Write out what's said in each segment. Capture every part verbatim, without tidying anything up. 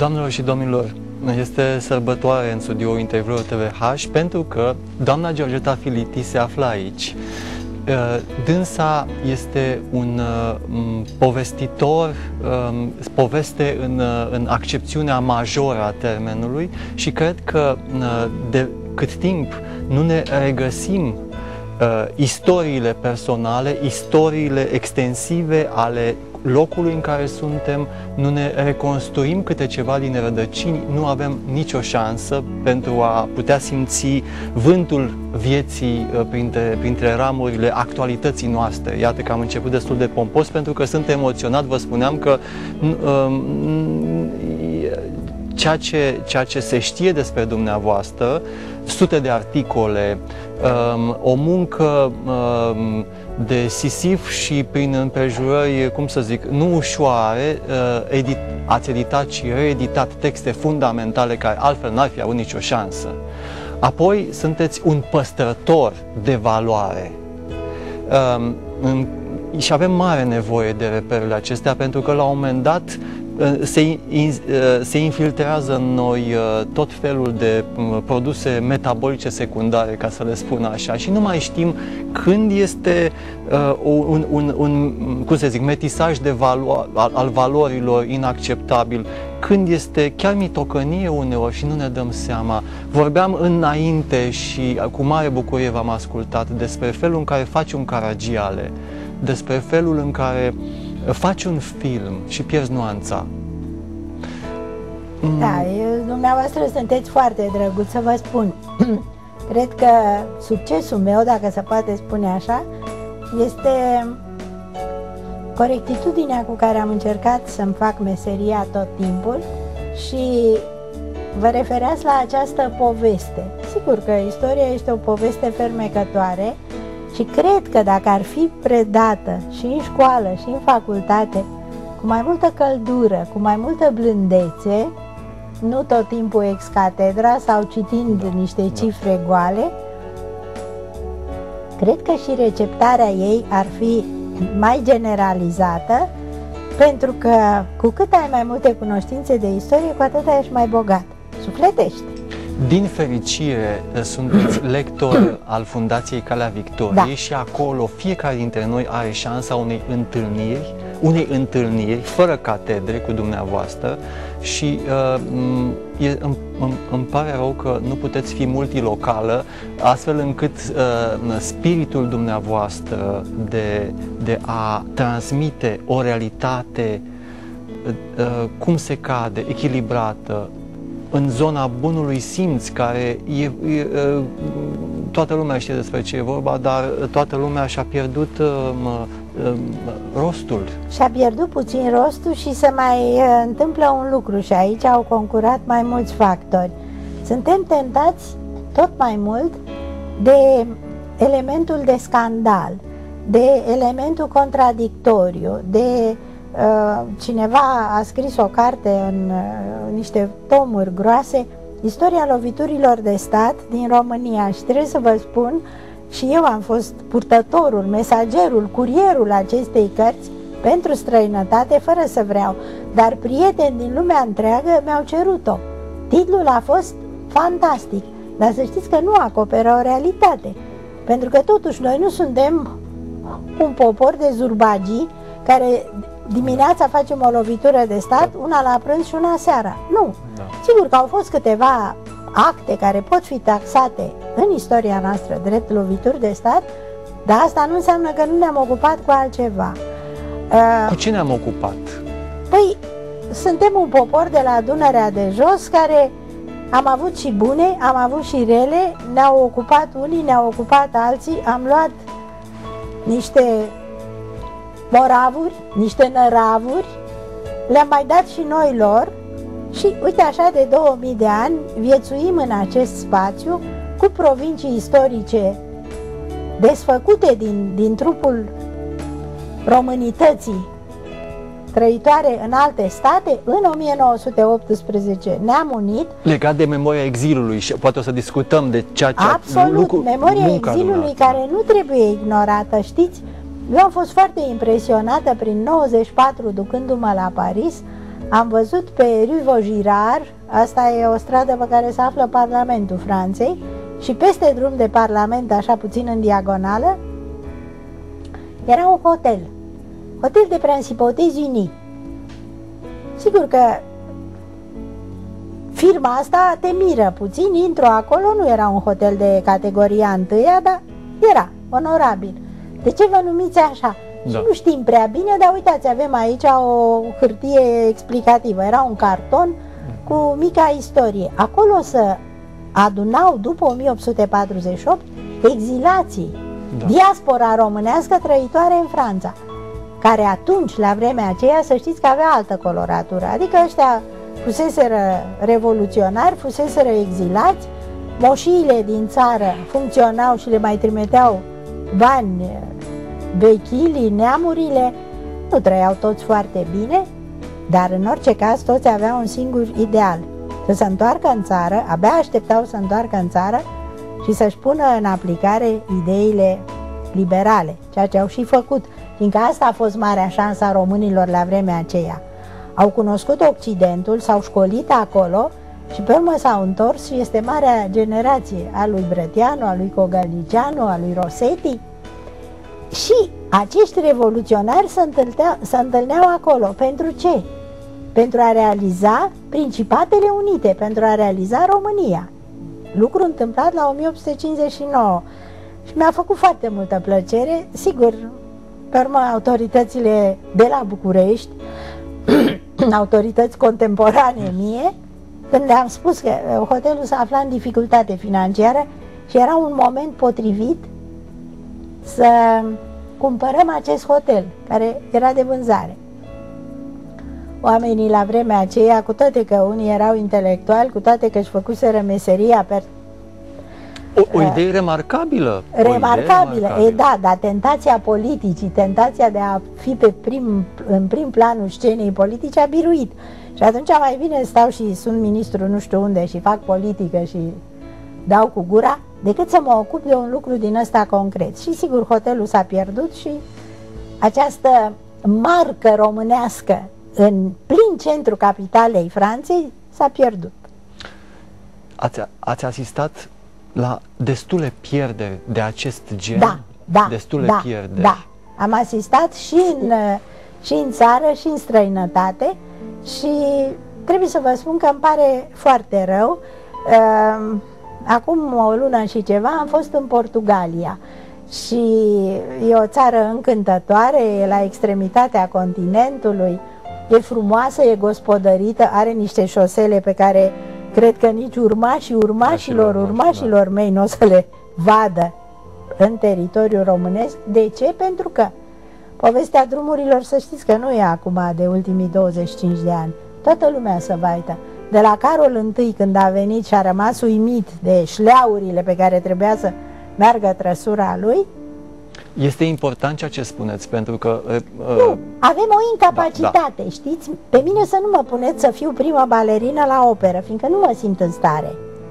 Doamnelor și domnilor, este sărbătoare în studioul interviului T V H pentru că doamna Georgeta Filiti se află aici. Dânsa este un povestitor, poveste în, în accepțiunea majoră a termenului și cred că de cât timp nu ne regăsim istoriile personale, istoriile extensive ale locului în care suntem, nu ne reconstruim câte ceva din rădăcini, nu avem nicio șansă pentru a putea simți vântul vieții printre, printre ramurile actualității noastre. Iată că am început destul de pompos pentru că sunt emoționat, vă spuneam că um, ceea ce, ceea ce se știe despre dumneavoastră, sute de articole, um, o muncă um, de sisif și prin împrejurări, cum să zic, nu ușoare, uh, edit, ați editat și reeditat texte fundamentale care altfel n-ar fi avut nicio șansă. Apoi sunteți un păstrător de valoare. Um, în, și avem mare nevoie de reperele acestea pentru că la un moment dat Se, se infiltrează în noi tot felul de produse metabolice secundare, ca să le spun așa, și nu mai știm când este un, un, un cum să zic, metisaj de valo al, al valorilor inacceptabil, când este chiar mitocănie uneori și nu ne dăm seama. Vorbeam înainte și cu mare bucurie v-am ascultat despre felul în care faci un Caragiale, despre felul în care faci un film și pierzi nuanța. Da, eu, dumneavoastră sunteți foarte drăguț, să vă spun. Cred că succesul meu, dacă se poate spune așa, este corectitudinea cu care am încercat să-mi fac meseria tot timpul și vă refereați la această poveste. Sigur că istoria este o poveste fermecătoare și cred că dacă ar fi predată și în școală și în facultate cu mai multă căldură, cu mai multă blândețe, nu tot timpul ex catedra sau citind niște cifre goale, cred că și receptarea ei ar fi mai generalizată, pentru că cu cât ai mai multe cunoștințe de istorie, cu atât ești mai bogat. Sufletește! Din fericire, sunteți lector al Fundației Calea Victoriei, da. Și acolo fiecare dintre noi are șansa unei întâlniri, unei întâlniri fără catedre cu dumneavoastră și uh, e, îmi, îmi pare rău că nu puteți fi multilocală, astfel încât uh, spiritul dumneavoastră de, de a transmite o realitate uh, cum se cade, echilibrată, în zona bunului simț, care e, e, toată lumea știe despre ce e vorba, dar toată lumea și-a pierdut uh, uh, rostul. Și-a pierdut puțin rostul și se mai uh, întâmplă un lucru și aici au concurat mai mulți factori. Suntem tentați tot mai mult de elementul de scandal, de elementul contradictoriu, de Uh, cineva a scris o carte în uh, niște tomuri groase, Istoria loviturilor de stat din România, și trebuie să vă spun, și eu am fost purtătorul, mesagerul, curierul acestei cărți pentru străinătate, fără să vreau, dar prieteni din lumea întreagă mi-au cerut-o. Titlul a fost fantastic, dar să știți că nu acoperă o realitate, pentru că totuși noi nu suntem un popor de zurbagii care dimineața facem o lovitură de stat, una la prânz și una seara. Nu. Da. Sigur că au fost câteva acte care pot fi taxate în istoria noastră drept lovituri de stat, dar asta nu înseamnă că nu ne-am ocupat cu altceva. Cu ce ne-am ocupat? Păi, suntem un popor de la Dunărea de Jos care am avut și bune, am avut și rele, ne-au ocupat unii, ne-au ocupat alții, am luat niște moravuri, niște năravuri, le-am mai dat și noi lor și uite așa de două mii de ani viețuim în acest spațiu cu provincii istorice desfăcute din, din trupul românității trăitoare în alte state. În o mie nouă sute optsprezece ne-am unit. Legat de memoria exilului și poate o să discutăm de ceea ce... Absolut, lucru, memoria exilului care nu trebuie ignorată, știți? Eu am fost foarte impresionată prin nouăzeci și patru, ducându-mă la Paris, am văzut pe Rue Vaugirard, asta e o stradă pe care se află Parlamentul Franței, și peste drum de Parlament, așa puțin în diagonală, era un hotel. Hotel de Principautés Unis. Sigur că firma asta te miră puțin, intru acolo, nu era un hotel de categoria întâia, dar era onorabil. De ce vă numiți așa? Da. Și nu știm prea bine, dar uitați, avem aici o hârtie explicativă. Era un carton cu mica istorie. Acolo se adunau, după o mie opt sute patruzeci și opt, exilații, da. Diaspora românească trăitoare în Franța, care atunci, la vremea aceea, să știți că avea altă coloratură. Adică ăștia fuseseră revoluționari, fuseseră exilați, moșiile din țară funcționau și le mai trimiteau bani vechilii, neamurile, nu trăiau toți foarte bine, dar în orice caz toți aveau un singur ideal, să se întoarcă în țară, abia așteptau să întoarcă în țară și să-și pună în aplicare ideile liberale, ceea ce au și făcut, fiindcă asta a fost marea șansă a românilor la vremea aceea. Au cunoscut Occidentul, s-au școlit acolo și pe urmă s-au întors și este marea generație a lui Brătianu, a lui Cogălnicianu, a lui Rosetti. Și acești revoluționari se întâlneau, se întâlneau acolo. Pentru ce? Pentru a realiza Principatele Unite, pentru a realiza România. Lucru întâmplat la o mie opt sute cincizeci și nouă. Și mi-a făcut foarte multă plăcere. Sigur, pe urmă, autoritățile de la București, autorități contemporane mie, când le-am spus că hotelul se afla în dificultate financiară și era un moment potrivit să cumpărăm acest hotel, care era de vânzare. Oamenii la vremea aceea, cu toate că unii erau intelectuali, cu toate că își făcuseră meseria per... O, o idee remarcabilă. Remarcabilă, idee remarcabilă. E, da, dar tentația politicii, tentația de a fi pe prim, în prim planul scenei politice a biruit. Și atunci mai bine stau și sunt ministru nu știu unde și fac politică și dau cu gura, decât să mă ocup de un lucru din ăsta concret. Și sigur, hotelul s-a pierdut și această marcă românească în plin centru capitalei Franței s-a pierdut. Ați, ați asistat la destule pierderi de acest gen? Da, da, destule da, pierderi. da. Am asistat și în, și în țară și în străinătate și trebuie să vă spun că îmi pare foarte rău. Acum o lună și ceva am fost în Portugalia și e o țară încântătoare, e la extremitatea continentului, e frumoasă, e gospodărită, are niște șosele pe care cred că nici urmașii urmașilor urmașilor mei nu o să le vadă în teritoriul românesc. De ce? Pentru că povestea drumurilor, să știți că nu e acum de ultimii douăzeci și cinci de ani. Toată lumea se vaită. De la Carol I, când a venit și a rămas uimit de șleaurile pe care trebuia să meargă trăsura lui. Este important ceea ce spuneți, pentru că... Uh, nu, avem o incapacitate, da, da. știți? Pe mine să nu mă puneți să fiu prima balerină la operă, fiindcă nu mă simt în stare.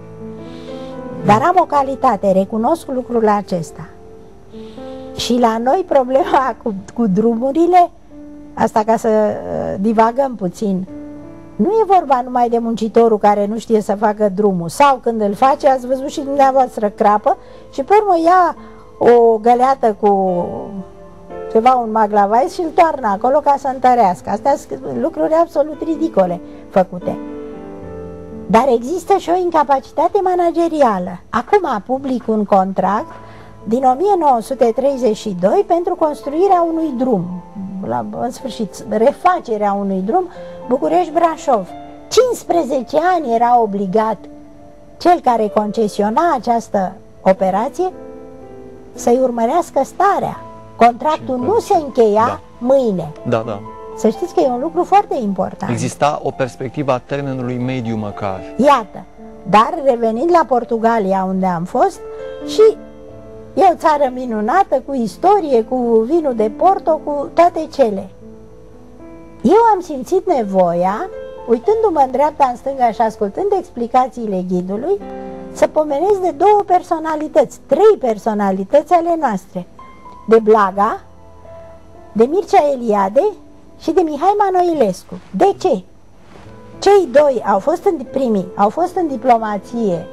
Dar am o calitate, recunosc lucrul acesta. Și la noi problema cu, cu drumurile, asta ca să uh, divagăm puțin, nu e vorba numai de muncitorul care nu știe să facă drumul, sau când îl face, ați văzut și dumneavoastră, crapă și pe urmă ia o găleată cu ceva, un maglavais și îl toarnă acolo ca să întărească. Astea sunt lucruri absolut ridicole făcute. Dar există și o incapacitate managerială. Acum public un contract din o mie nouă sute treizeci și doi pentru construirea unui drum, la, în sfârșit, refacerea unui drum București-Brașov. cincisprezece ani era obligat cel care concesiona această operație să-i urmărească starea. Contractul nu se încheia da. mâine. Da, da. Să știți că e un lucru foarte important. Exista o perspectivă a termenului mediu măcar. Iată. Dar revenind la Portugalia, unde am fost, și e o țară minunată, cu istorie, cu vinul de Porto, cu toate cele. Eu am simțit nevoia, uitându-mă în dreapta, în stânga și ascultând explicațiile ghidului, să pomenesc de două personalități, trei personalități ale noastre. De Blaga, de Mircea Eliade și de Mihai Manoilescu. De ce? cei doi au fost în, primii, au fost în diplomație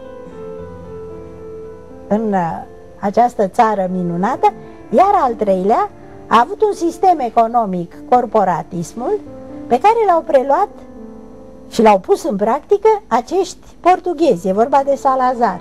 în uh, această țară minunată, iar al treilea a avut un sistem economic, corporatismul, pe care l-au preluat și l-au pus în practică acești portughezi, e vorba de Salazar,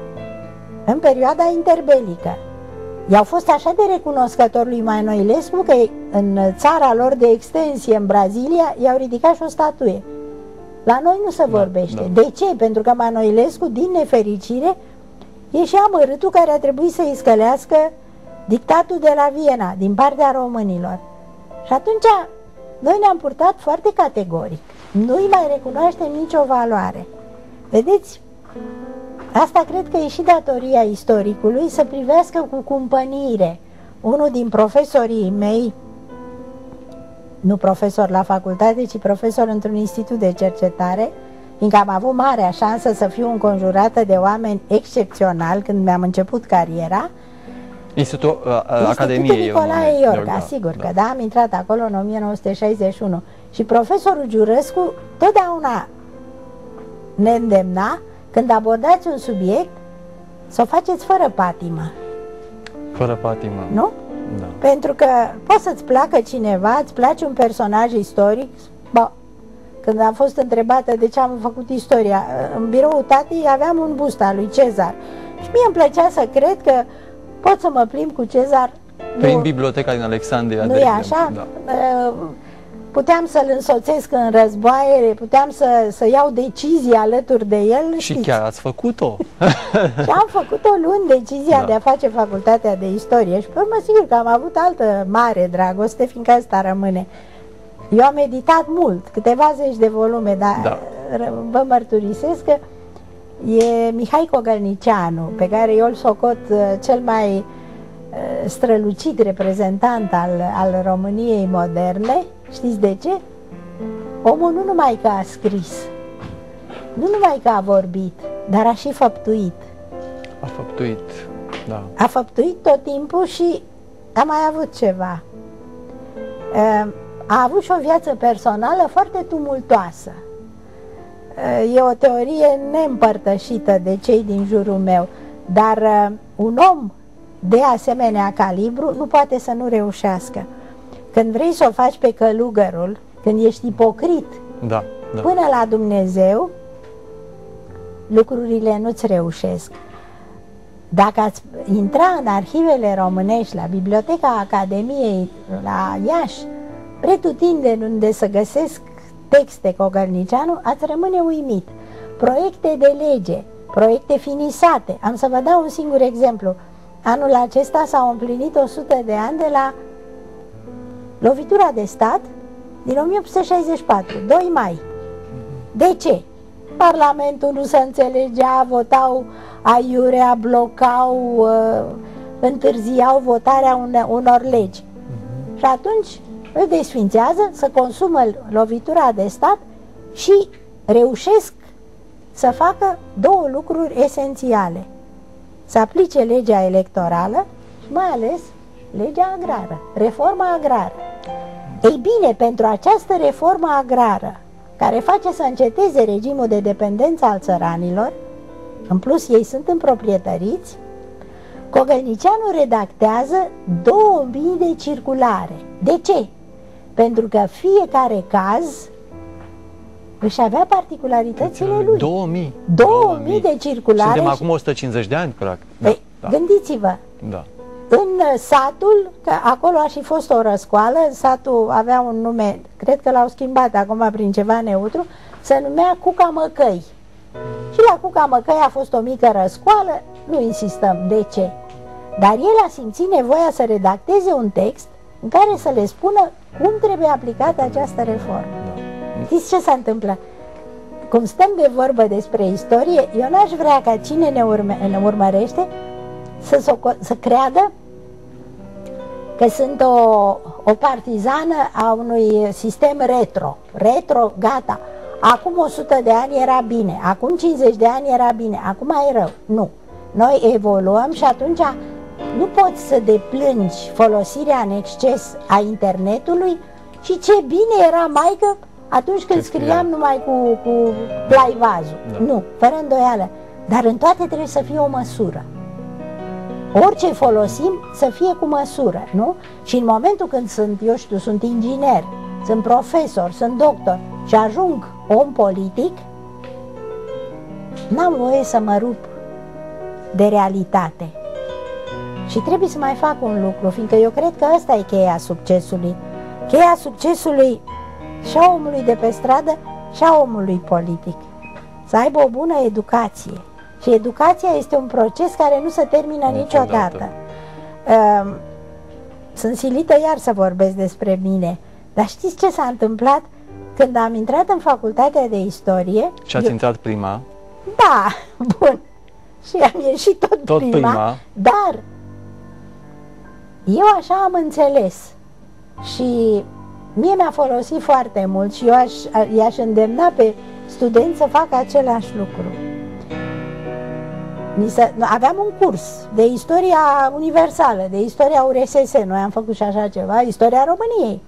în perioada interbelică. I-au fost așa de recunoscători lui Manoilescu că în țara lor de extensie, în Brazilia, i-au ridicat și o statuie. La noi nu se da, vorbește. Da. De ce? Pentru că Manoilescu, din nefericire, e și amărâtul care a trebuit să-i scălească dictatul de la Viena, din partea românilor. Și atunci noi ne-am purtat foarte categoric. Nu-i mai recunoaștem nicio valoare. Vedeți? Asta cred că e și datoria istoricului, să privească cu cumpănire. Unul din profesorii mei, nu profesor la facultate, ci profesor într-un institut de cercetare, fiindcă am avut marea șansă să fiu înconjurată de oameni excepționali când mi-am început cariera, Institutul uh, Academiei Institutul Nicolae Iorga, sigur da. că da, am intrat acolo în o mie nouă sute șaizeci și unu. Și profesorul Giurescu totdeauna ne îndemna, când abordați un subiect, să o faceți fără patimă. Fără patimă. Nu? Da. Pentru că poți să-ți placă cineva, îți place un personaj istoric. Bă, când am fost întrebată de ce am făcut istoria, în biroul tatii aveam un bust al lui Cezar. Și mie îmi plăcea să cred că pot să mă plimb cu Cezar. Prin nu, biblioteca din Alexandria. Nu e așa? Da. Puteam să-l însoțesc în războaie, puteam să, să iau decizii alături de el. Și știți? chiar ați făcut-o. Și am făcut-o luând decizia da. de a face facultatea de istorie. Și pe urmă, sigur că am avut altă mare dragoste, fiindcă asta rămâne. Eu am editat mult, câteva zeci de volume, dar da. vă mărturisesc că e Mihai Cogălnicianu, pe care eu îl socot cel mai strălucit reprezentant al, al României moderne. Știți de ce? Omul nu numai că a scris, nu numai că a vorbit, dar a și făptuit. A făptuit, da. A făptuit tot timpul și a mai avut ceva. A avut și o viață personală foarte tumultoasă. E o teorie neîmpărtășită de cei din jurul meu, dar un om de asemenea calibru nu poate să nu reușească. Când vrei să o faci pe călugărul, când ești ipocrit da, da. până la Dumnezeu, lucrurile nu-ți reușesc. Dacă ați intra în arhivele românești, la Biblioteca Academiei, la Iași, pretutindeni unde să găsesc texte Cogălnicianu, ați rămâne uimit. Proiecte de lege, proiecte finisate. Am să vă dau un singur exemplu. Anul acesta s-au împlinit o sută de ani de la lovitura de stat din o mie opt sute șaizeci și patru, doi mai. De ce? Parlamentul nu se înțelegea, votau aiurea, blocau, uh, întârziau votarea une, unor legi. Și atunci îl desfințează, să consumă lovitura de stat și reușesc să facă două lucruri esențiale. Să aplice legea electorală și mai ales legea agrară, reforma agrară. Ei bine, pentru această reformă agrară, care face să înceteze regimul de dependență al țăranilor, în plus ei sunt împroprietăriți, Cogălnicianu redactează două mii de circulare. De ce? Pentru că fiecare caz își avea particularitățile lui. două mii. două mii de circulare. Suntem acum o sută cincizeci de ani, practic. Da, da. Gândiți-vă. Da. În satul, că acolo a și fost o răscoală, satul avea un nume, cred că l-au schimbat acum prin ceva neutru, se numea Cuca Măcăi. Și la Cuca Măcăi a fost o mică răscoală, nu insistăm de ce. Dar el a simțit nevoia să redacteze un text în care să le spună cum trebuie aplicată această reformă. Știți ce se întâmplă? Cum stăm de vorbă despre istorie, eu n-aș vrea ca cine ne, urme, ne urmărește să, să creadă că sunt o, o partizană a unui sistem retro. Retro, gata. Acum o sută de ani era bine, acum cincizeci de ani era bine, acum e rău. Nu. Noi evoluăm și atunci nu poți să deplângi folosirea în exces a internetului și ce bine era, maică, atunci când Ce scriam scria? numai cu, cu plaivazul. Da. Nu, fără îndoială. Dar în toate trebuie să fie o măsură. Orice folosim să fie cu măsură, nu? Și în momentul când sunt, eu știu, sunt inginer, sunt profesor, sunt doctor și ajung om politic, n-am voie să mă rup de realitate. Și trebuie să mai fac un lucru, fiindcă eu cred că asta e cheia succesului. Cheia succesului și a omului de pe stradă și a omului politic. Să aibă o bună educație. Și educația este un proces care nu se termină niciodată. niciodată. Uh, sunt silită iar să vorbesc despre mine, dar știți ce s-a întâmplat? Când am intrat în facultatea de istorie... Și ați eu... intrat prima? Da, bun. Și am ieșit tot, tot prima, prima, dar eu așa am înțeles și mie mi-a folosit foarte mult și eu aș, i-aș îndemna pe studenți să facă același lucru. Aveam un curs de istoria universală, de istoria U R S S, noi am făcut și așa ceva, istoria României.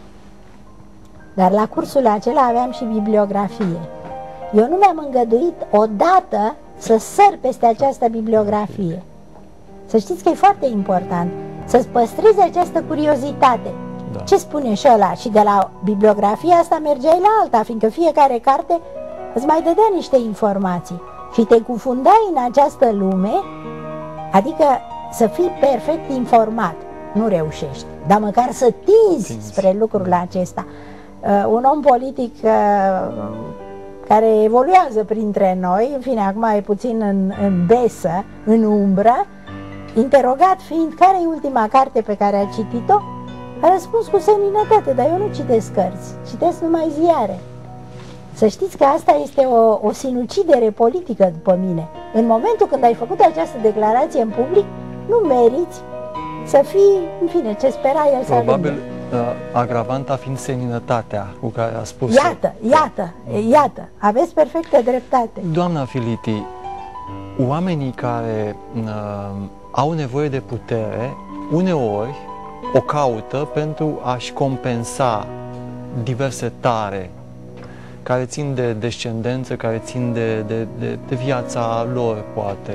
Dar la cursul acela aveam și bibliografie. Eu nu mi-am îngăduit odată să săr peste această bibliografie. Să știți că e foarte important să-ți păstrezi această curiozitate. Da. Ce spune și ăla? Și de la bibliografia asta mergeai la alta, fiindcă fiecare carte îți mai dădea niște informații. Și te cufundai în această lume, adică să fii perfect informat. Nu reușești, dar măcar să tinzi Tinzi. spre lucrul acesta. Uh, un om politic uh, care evoluează printre noi, în fine, acum e puțin în, în besă, în umbră, interogat fiind care e ultima carte pe care a citit-o, a răspuns cu seninătate, dar eu nu citesc cărți, citesc numai ziare. Să știți că asta este o, o sinucidere politică după mine. În momentul când ai făcut această declarație în public, nu meriți să fii, în fine, ce spera el să Probabil ajungă. agravanta fiind seninătatea cu care a spus. Iată, iată, iată, aveți perfectă dreptate. Doamna Filiti, oamenii care uh, au nevoie de putere, uneori o caută pentru a-și compensa diverse tare care țin de descendență, care țin de, de, de, de viața lor, poate.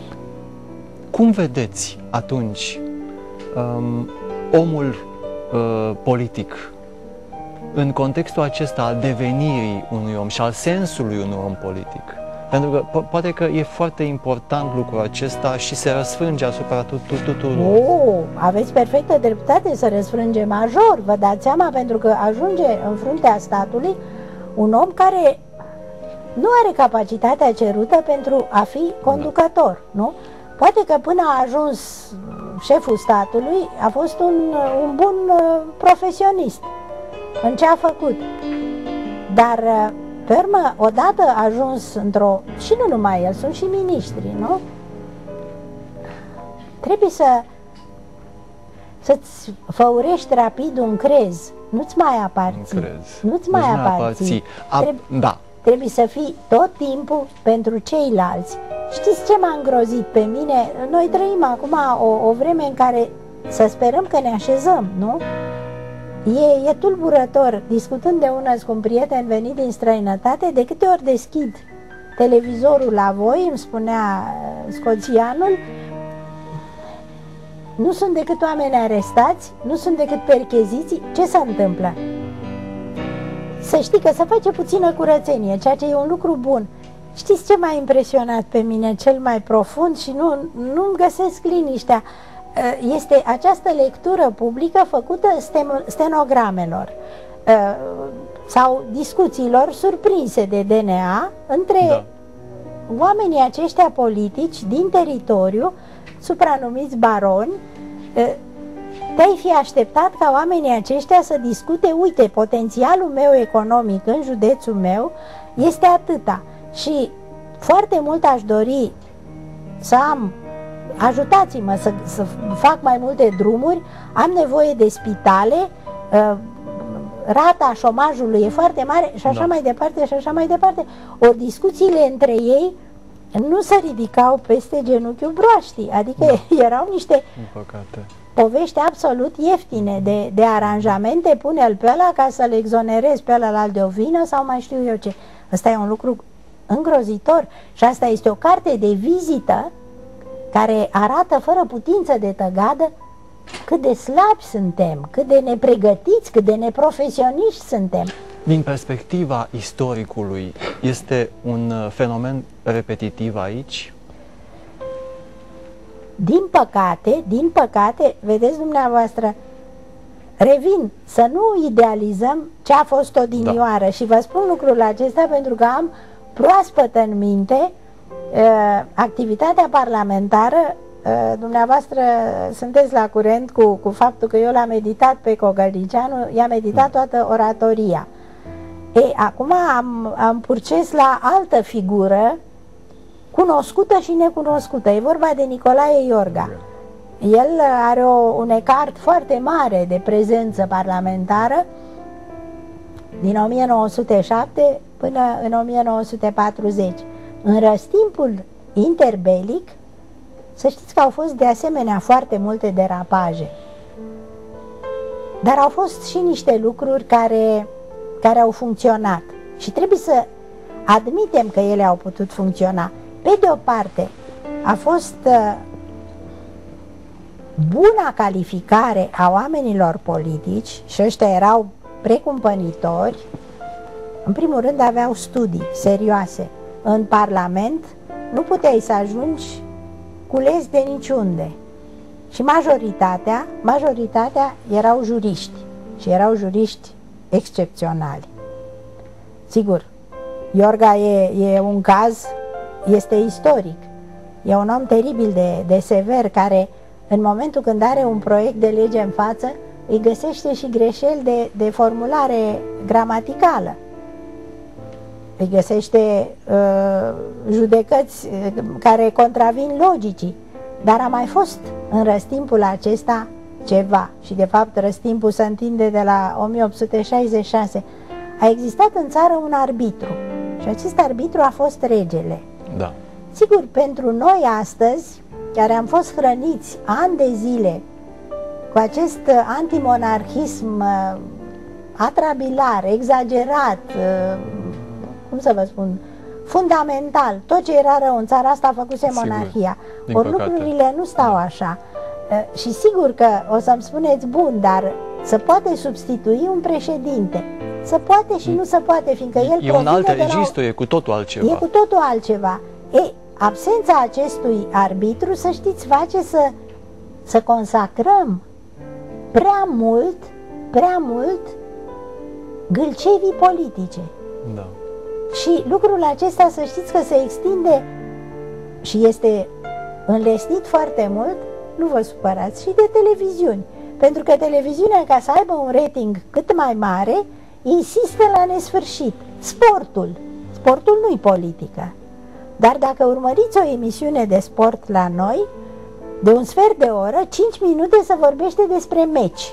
Cum vedeți atunci um, omul uh, politic în contextul acesta al devenirii unui om și al sensului unui om politic? Pentru că po poate că e foarte important lucrul acesta și se răsfrânge asupra tuturor. Oh, aveți perfectă dreptate, să răsfrânge major, vă dați seama, pentru că ajunge în fruntea statului un om care nu are capacitatea cerută pentru a fi conducător, da. Nu? Poate că până a ajuns șeful statului a fost un, un bun profesionist în ce a făcut. Dar, pe urmă, odată ajuns într-o... și nu numai el, sunt și miniștri, nu? Trebuie să să-ți făurești rapid un crez. Nu-ți mai aparții. Nu-ți mai aparții. Trebuie, da. trebuie să fii tot timpul pentru ceilalți. Știți ce m-a îngrozit pe mine? Noi trăim acum o, o vreme în care să sperăm că ne așezăm, nu? E, e tulburător. Discutând de una cu un prieten venit din străinătate, de câte ori deschid televizorul la voi, îmi spunea scoțianul, nu sunt decât oameni arestați, nu sunt decât percheziții. Ce se întâmplă? Să știi că se face puțină curățenie, ceea ce e un lucru bun. Știți ce m-a impresionat pe mine cel mai profund și nu, nu-mi găsesc liniștea? Este această lectură publică făcută stenogramelor sau discuțiilor surprinse de D N A între da. oamenii aceștia politici din teritoriu, supranumiți baroni. Te-ai fi așteptat ca oamenii aceștia să discute, uite, potențialul meu economic în județul meu este atâta și foarte mult aș dori să am, ajutați-mă să, să fac mai multe drumuri, am nevoie de spitale, rata șomajului e foarte mare și așa da. mai departe și așa mai departe. Ori discuțiile între ei nu se ridicau peste genunchiul broaștii, adică da. erau niște povești absolut ieftine de, de aranjamente, pune-l pe ăla ca să-l exonerezi pe ălalt de o vină sau mai știu eu ce. Ăsta e un lucru îngrozitor și asta este o carte de vizită care arată fără putință de tăgadă cât de slabi suntem, cât de nepregătiți, cât de neprofesioniști suntem. Din perspectiva istoricului, este un fenomen repetitiv aici? Din păcate, din păcate, vedeți dumneavoastră, revin, să nu idealizăm ce a fost odinioară, da. Și vă spun lucrul acesta pentru că am proaspăt în minte uh, activitatea parlamentară. Uh, dumneavoastră sunteți la curent cu, cu faptul că eu l-am meditat pe Cogălnicianu, i-am meditat toată oratoria. E, acum am, am purces la altă figură cunoscută și necunoscută. E vorba de Nicolae Iorga. El are o, un ecart foarte mare de prezență parlamentară din o mie nouă sute șapte până în o mie nouă sute patruzeci. În răstimpul interbelic, să știți că au fost de asemenea foarte multe derapaje. Dar au fost și niște lucruri care, care au funcționat. Și trebuie să admitem că ele au putut funcționa. Pe de o parte, a fost uh, buna calificare a oamenilor politici și ăștia erau precumpănitori. În primul rând aveau studii serioase. În Parlament nu puteai să ajungi cules de niciunde. Și majoritatea, majoritatea erau juriști și erau juriști excepționali. Sigur, Iorga e, e un caz, este istoric. E un om teribil de, de sever care în momentul când are un proiect de lege în față îi găsește și greșeli de, de formulare gramaticală. Îi găsește uh, judecăți care contravin logicii. Dar a mai fost în răstimpul acesta ceva. Și de fapt răstimpul se întinde de la o mie opt sute șaizeci și șase. A existat în țară un arbitru. Și acest arbitru a fost regele. Da. Sigur, pentru noi astăzi, care am fost hrăniți ani de zile cu acest antimonarhism uh, atrabilar, exagerat, uh, cum să vă spun, fundamental, tot ce era rău în țara asta făcuse sigur, monarhia. Ori lucrurile nu stau așa. Uh, și sigur că o să-mi spuneți, bun, dar se poate substitui un președinte. Se poate și nu se poate, fiindcă el e un alt registru, la... e cu totul altceva. E cu totul altceva. Ei, absența acestui arbitru, să știți, face să, să consacrăm prea mult, prea mult gâlcevii politice. Da. Și lucrul acesta, să știți că se extinde și este înlesnit foarte mult, nu vă supărați, și de televiziuni. Pentru că televiziunea, ca să aibă un rating cât mai mare, insistă la nesfârșit. Sportul. Sportul nu-i politică. Dar dacă urmăriți o emisiune de sport la noi, de un sfert de oră, cinci minute se vorbește despre meci.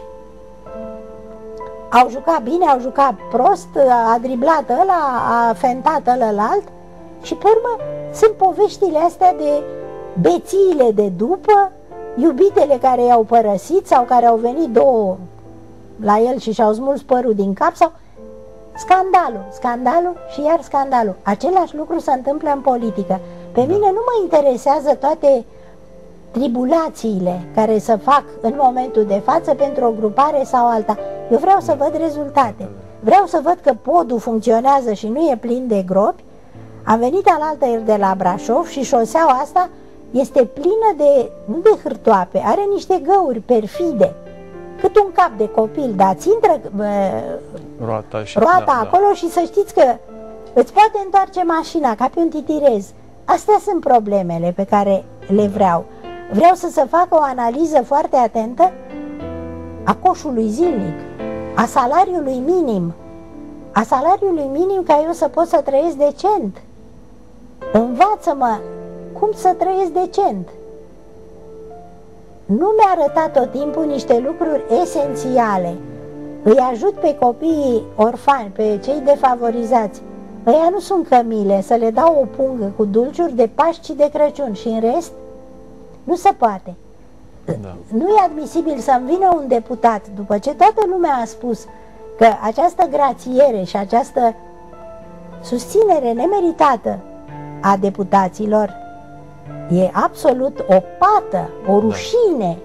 Au jucat bine, au jucat prost, a driblat ăla, a fentat ălălalt și pe urmă sunt poveștile astea de bețiile de după, iubitele care i-au părăsit sau care au venit două la el și și-au smuls părul din cap sau scandalul, scandalul și iar scandalul. Același lucru se întâmplă în politică. Pe mine nu mă interesează toate tribulațiile care se fac în momentul de față pentru o grupare sau alta. Eu vreau să văd rezultate. Vreau să văd că podul funcționează și nu e plin de gropi. Am venit alaltăieri de la Brașov și șoseaua asta este plină de, nu de hârtoape, are niște găuri perfide. Cât un cap de copil, dar ți intră roata, și, roata da, acolo da. Și să știți că îți poate întoarce mașina ca pe un titirez. Astea sunt problemele pe care le vreau. Vreau să se facă o analiză foarte atentă a coșului zilnic, a salariului minim, a salariului minim ca eu să pot să trăiesc decent. Învață-mă cum să trăiesc decent. Nu mi-a arătat tot timpul niște lucruri esențiale. Îi ajut pe copiii orfani, pe cei defavorizați. Ăia nu sunt cămile, să le dau o pungă cu dulciuri de Paști și de Crăciun și în rest nu se poate. Da. Nu e admisibil să-mi vină un deputat, după ce toată lumea a spus că această grațiere și această susținere nemeritată a deputaților e absolut o pată, o rușine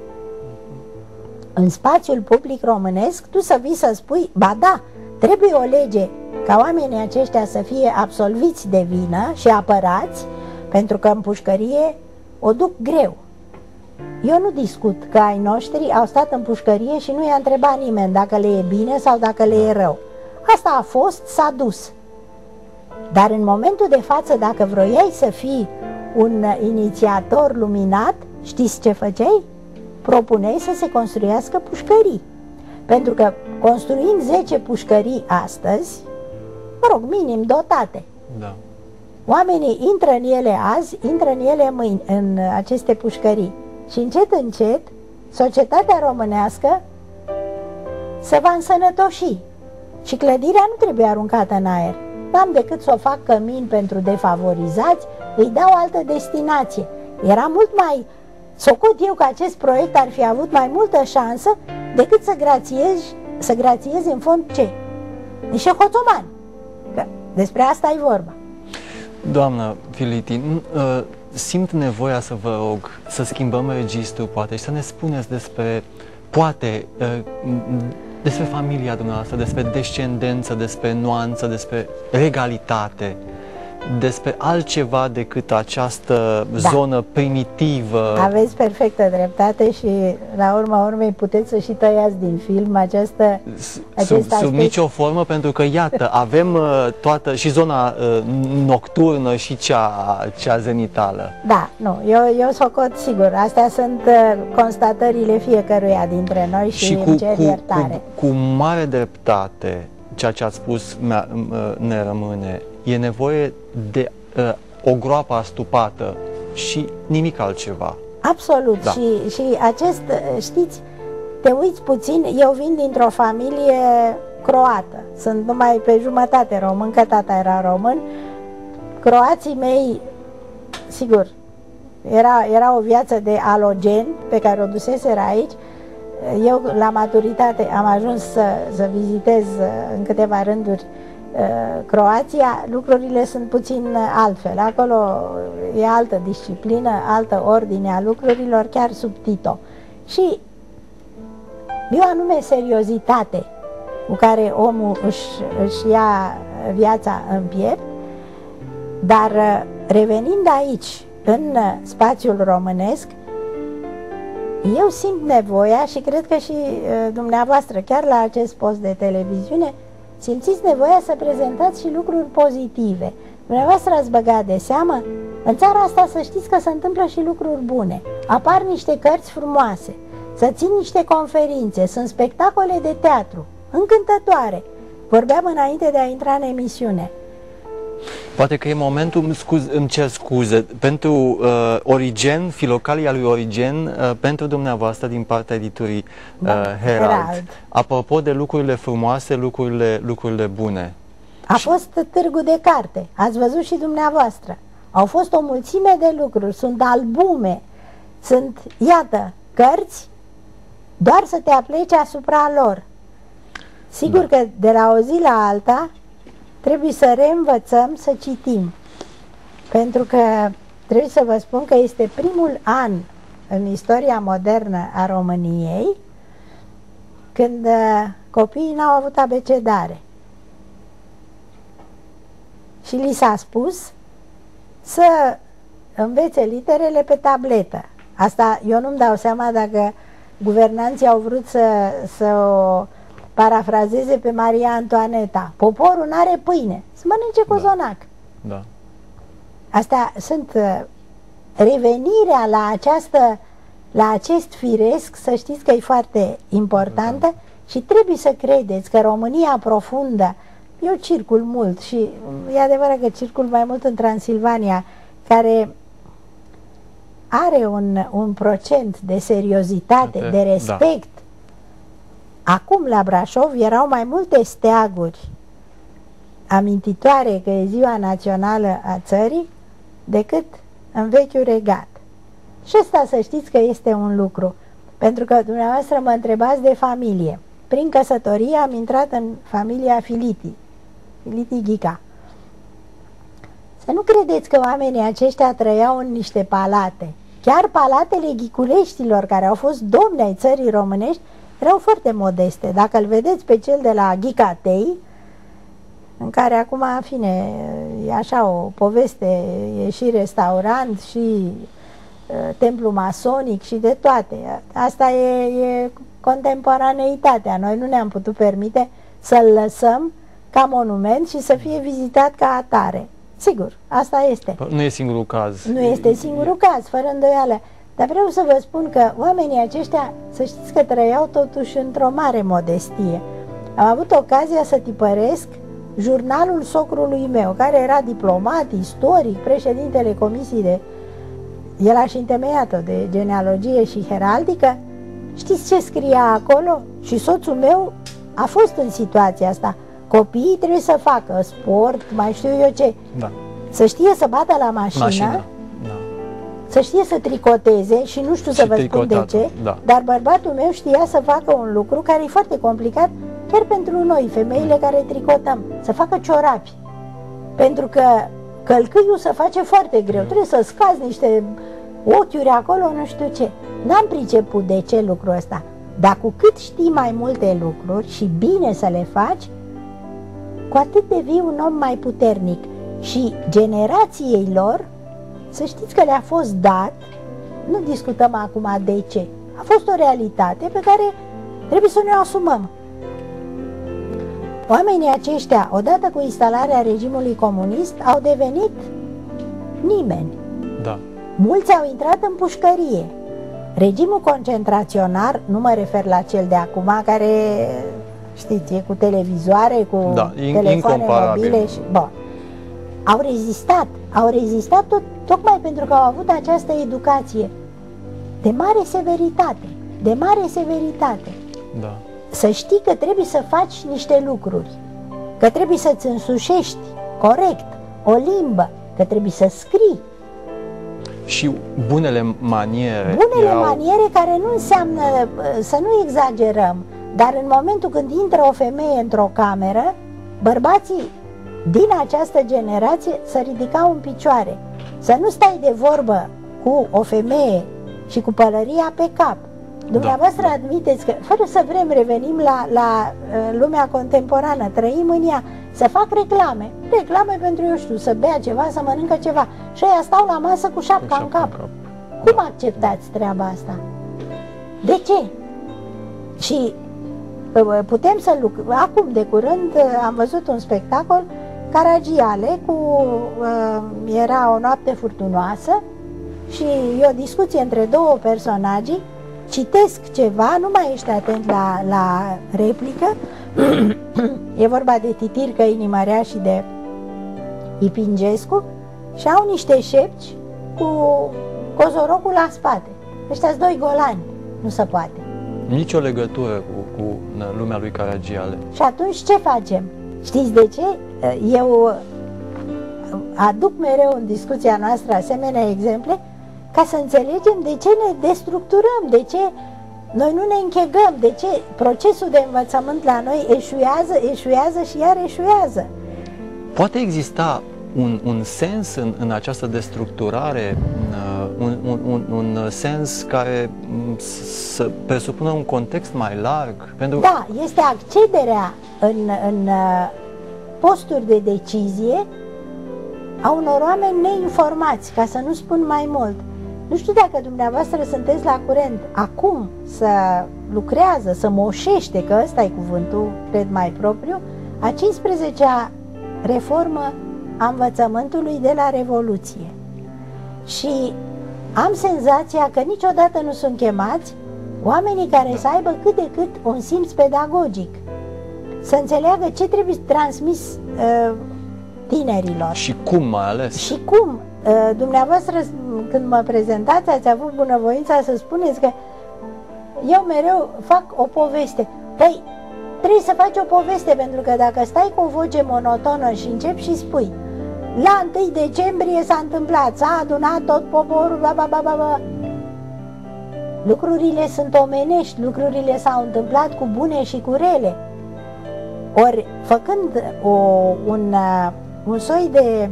în spațiul public românesc, tu să vii să spui, ba da, trebuie o lege ca oamenii aceștia să fie absolviți de vină și apărați, pentru că în pușcărie o duc greu. Eu nu discut că ai noștri au stat în pușcărie și nu i-a întrebat nimeni dacă le e bine sau dacă le e rău. Asta a fost, s-a dus. Dar în momentul de față, dacă vroiai să fii un inițiator luminat, știți ce făceai? Propuneai să se construiască pușcării. Pentru că construind zece pușcării astăzi, mă rog, minim dotate, Da. oamenii intră în ele azi, intră în ele mâini, în aceste pușcării. Și încet, încet, societatea românească se va însănătoși. Și clădirea nu trebuie aruncată în aer. N-am decât să o fac cămin pentru defavorizați, îi dau altă destinație. Era mult mai... Socot eu că acest proiect ar fi avut mai multă șansă decât să grațiezi, să grațiezi în fond ce? Niște hoțomani. Că despre asta e vorba. Doamnă Filiti, simt nevoia să vă rog să schimbăm registrul, poate, și să ne spuneți despre, poate, despre familia dumneavoastră, despre descendență, despre nuanță, despre regalitate, despre altceva decât această da. zonă primitivă. Aveți perfectă dreptate și la urma urmei puteți să și tăiați din film această sub, sub nicio formă, pentru că iată, avem uh, toată și zona uh, nocturnă și cea, cea zenitală. Da, nu, eu, eu socot sigur, astea sunt uh, constatările fiecăruia dintre noi și, și cu, îmi cer cu, iertare. Cu, cu mare dreptate, ceea ce ați spus ne rămâne. E nevoie de uh, o groapă astupată și nimic altceva. Absolut. Da. Și, și acest, știți, te uiți puțin, eu vin dintr-o familie croată. Sunt numai pe jumătate român, că tata era român. Croații mei, sigur, era, era o viață de alogen pe care o duseseră aici. Eu, la maturitate, am ajuns să, să vizitez în câteva rânduri Croația. Lucrurile sunt puțin altfel. Acolo e altă disciplină, altă ordine a lucrurilor, chiar sub Tito. Și e o anume seriozitate cu care omul își, își ia viața în piept. Dar revenind aici, în spațiul românesc, eu simt nevoia, și cred că și dumneavoastră, chiar la acest post de televiziune, simțiți nevoia să prezentați și lucruri pozitive. Dumneavoastră ați băgat de seamă? În țara asta să știți că se întâmplă și lucruri bune. Apar niște cărți frumoase, să țin niște conferințe, sunt spectacole de teatru, încântătoare. Vorbeam înainte de a intra în emisiune. Poate că e momentul, scuz, îmi cer scuze, pentru uh, Origen, Filocalia lui Origen, uh, pentru dumneavoastră din partea editurii uh, Herald. Herald. Apropo de lucrurile frumoase, lucrurile, lucrurile bune. A fost târgu de carte, ați văzut și dumneavoastră. Au fost o mulțime de lucruri, sunt albume, sunt, iată, cărți, doar să te apleci asupra lor. Sigur da. că de la o zi la alta trebuie să reînvățăm să citim, pentru că trebuie să vă spun că este primul an în istoria modernă a României când uh, copiii n-au avut abecedare și li s-a spus să învețe literele pe tabletă. Asta eu nu-mi dau seama dacă guvernanții au vrut să, să o parafrazeze pe Maria Antoaneta. Poporul n-are pâine, să mănânce cozonac. Da. Da. Astea sunt uh, revenirea la această, la acest firesc, să știți că e foarte importantă. Da. Și trebuie să credeți că România profundă, eu circul mult și e adevărat că circul mai mult în Transilvania, care are un, un procent de seriozitate, de, de respect. Da. Acum la Brașov erau mai multe steaguri amintitoare că e ziua națională a țării decât în vechiul regat. Și ăsta să știți că este un lucru. Pentru că dumneavoastră mă întrebați de familie. Prin căsătorie am intrat în familia Filiti, Filiti Ghica. Să nu credeți că oamenii aceștia trăiau în niște palate. Chiar palatele Ghiculeștilor, care au fost domni ai țării românești, erau foarte modeste. Dacă îl vedeți pe cel de la Ghicatei, în care acum, în fine, e așa o poveste, e și restaurant, și uh, templu masonic și de toate. Asta e, e contemporaneitatea. Noi nu ne-am putut permite să-l lăsăm ca monument și să fie vizitat ca atare. Sigur, asta este. Nu e singurul caz. Nu este singurul caz, fără îndoială. Dar vreau să vă spun că oamenii aceștia, să știți că trăiau totuși într-o mare modestie. Am avut ocazia să tipăresc jurnalul socrului meu, care era diplomat, istoric, președintele comisiei de... El a și întemeiat-o de genealogie și heraldică. Știți ce scria acolo? Și soțul meu a fost în situația asta. Copiii trebuie să facă sport, mai știu eu ce. Da. Să știe să bată la mașină, Mașina. Da. să știe să tricoteze și nu știu Și să vă spun de ce, da. dar bărbatul meu știa să facă un lucru care e foarte complicat chiar pentru noi, femeile care tricotăm, să facă ciorapi. Pentru că călcâiul se face foarte greu, trebuie să scazi niște ochiuri acolo, nu știu ce. N-am priceput de ce lucrul ăsta, dar cu cât știi mai multe lucruri și bine să le faci, cu atât devii un om mai puternic. Și generației lor, să știți că le-a fost dat, nu discutăm acum de ce, a fost o realitate pe care trebuie să ne o asumăm. Oamenii aceștia, odată cu instalarea regimului comunist, au devenit nimeni. Da. Mulți au intrat în pușcărie. Regimul concentraționar, nu mă refer la cel de acum, care, știți, e cu televizoare, cu da, telefoane mobile și... Bun. Au rezistat, au rezistat tot, tocmai pentru că au avut această educație de mare severitate, de mare severitate. Da. Să știi că trebuie să faci niște lucruri, că trebuie să-ți însușești corect o limbă, că trebuie să scrii. Și bunele maniere. Bunele erau... maniere care nu înseamnă, să nu exagerăm, dar în momentul când intră o femeie într-o cameră, bărbații din această generație să ridicau în picioare. Să nu stai de vorbă cu o femeie și cu pălăria pe cap. Dumneavoastră da, admiteți că, fără să vrem, revenim la, la uh, lumea contemporană, trăim în ea, să fac reclame, reclame pentru, eu știu, să bea ceva, să mănâncă ceva. Și ăia stau la masă cu șapca în cap. cap. Cum acceptați treaba asta? De ce? Și uh, putem să lucrăm. Acum, de curând, uh, am văzut un spectacol, Caragiale, cu, uh, era o noapte furtunoasă și e o discuție între două personaje. Citesc ceva, nu mai ești atent la, la replică. E vorba de Titircă Inimărea și de Ipingescu și au niște șepci cu cozorocul la spate. Ăștia-s doi golani, nu se poate. Nici o legătură cu, cu lumea lui Caragiale. Și atunci ce facem? Știți de ce? Eu aduc mereu în discuția noastră asemenea exemple ca să înțelegem de ce ne destructurăm, de ce noi nu ne închegăm, de ce procesul de învățământ la noi eșuează, eșuează și iar eșuează. Poate exista un, un sens în, în această destructurare, un, un, un, un sens care să presupună un context mai larg? Pentru... Da, este accederea în, în posturi de decizie a unor oameni neinformați, ca să nu spun mai mult. Nu știu dacă dumneavoastră sunteți la curent. Acum să lucrează, să moșește, că ăsta e cuvântul, cred, mai propriu, a cincisprezecea reformă a învățământului de la Revoluție. Și am senzația că niciodată nu sunt chemați oamenii care să aibă cât de cât un simț pedagogic, să înțeleagă ce trebuie transmis uh, tinerilor. Și cum mai ales. Și cum. Uh, dumneavoastră, când mă prezentați, ați avut bunăvoința să spuneți că eu mereu fac o poveste. Păi, trebuie să faci o poveste, pentru că dacă stai cu o voce monotonă și începi și spui la întâi decembrie s-a întâmplat, s-a adunat tot poporul, ba, ba, ba, ba, ba. lucrurile sunt omenești, lucrurile s-au întâmplat cu bune și cu rele. Ori, făcând o, un, un soi de